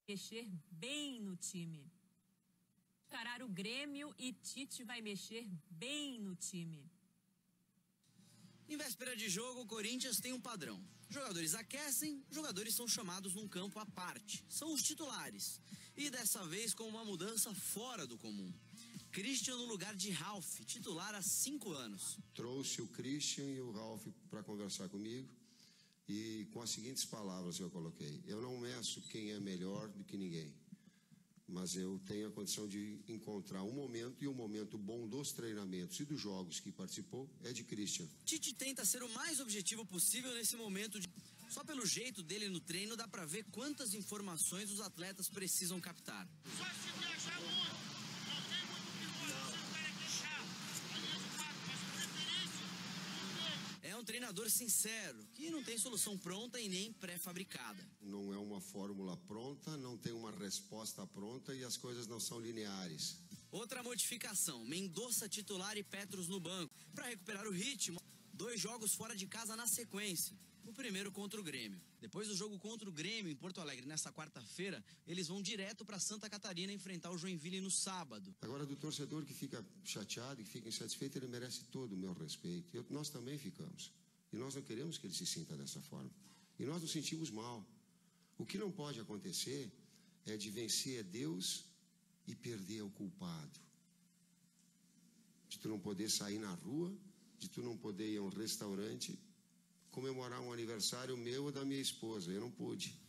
mexer bem no time. Encarar o Grêmio e Tite vai mexer bem no time. Em véspera de jogo, o Corinthians tem um padrão. Jogadores aquecem, jogadores são chamados num campo à parte. São os titulares. E dessa vez com uma mudança fora do comum. Christian no lugar de Ralf, titular há 5 anos. Trouxe o Christian e o Ralf para conversar comigo e com as seguintes palavras eu coloquei: eu não meço quem é melhor do que ninguém, mas eu tenho a condição de encontrar um momento, e o momento bom dos treinamentos e dos jogos que participou é de Christian. Tite tenta ser o mais objetivo possível nesse momento. Só pelo jeito dele no treino dá pra ver quantas informações os atletas precisam captar. Só se viajar muito, não tem muito perigoso, se o cara queixar. Aliás, o quadro, mas preferência, não tem. É um treinador sincero, que não tem solução pronta e nem pré-fabricada. Não é uma fórmula pronta, não tem uma resposta pronta e as coisas não são lineares. Outra modificação: Mendonça titular e Petros no banco. Para recuperar o ritmo, 2 jogos fora de casa na sequência. O primeiro contra o Grêmio. Depois do jogo contra o Grêmio em Porto Alegre, nessa quarta-feira, eles vão direto para Santa Catarina enfrentar o Joinville no sábado. Agora, do torcedor que fica chateado, que fica insatisfeito, ele merece todo o meu respeito. Nós também ficamos. E nós não queremos que ele se sinta dessa forma. E nós nos sentimos mal. O que não pode acontecer é de vencer a Deus e perder ao culpado. De tu não poder sair na rua, de tu não poder ir a um restaurante, comemorar um aniversário meu ou da minha esposa. Eu não pude.